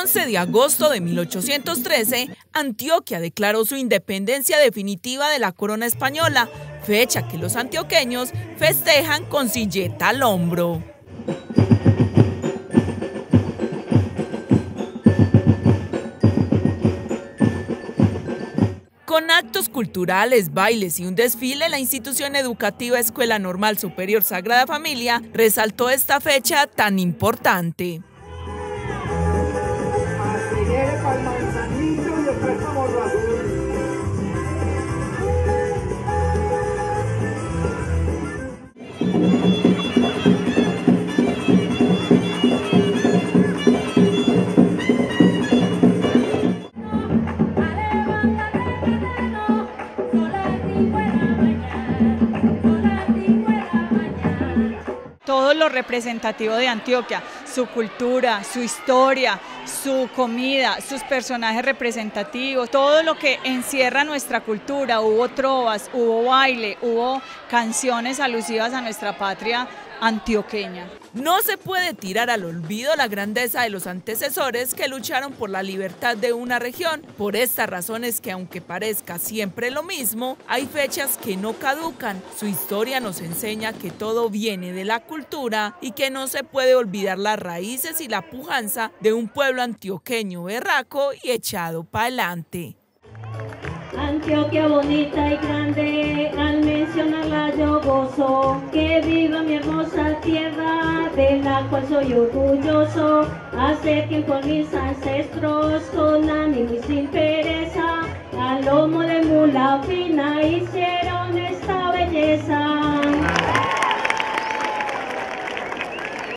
11 de agosto de 1813, Antioquia declaró su independencia definitiva de la corona española, fecha que los antioqueños festejan con silleta al hombro. Con actos culturales, bailes y un desfile, la institución educativa Escuela Normal Superior Sagrada Familia resaltó esta fecha tan importante. Todo lo representativo de Antioquia, su cultura, su historia, su comida, sus personajes representativos, todo lo que encierra nuestra cultura. Hubo trovas, hubo baile, hubo canciones alusivas a nuestra patria antioqueña. No se puede tirar al olvido la grandeza de los antecesores que lucharon por la libertad de una región. Por estas razones que, aunque parezca siempre lo mismo, hay fechas que no caducan. Su historia nos enseña que todo viene de la cultura y que no se puede olvidar las raíces y la pujanza de un pueblo antioqueño berraco y echado para adelante. Antioquia bonita y grande, al mencionarla yo gozo, que viva mi hermosa tierra, de la cual soy orgulloso. Hace tiempo mis ancestros, con ánimo y sin pereza, a lomo de mula fina hicieron esta belleza.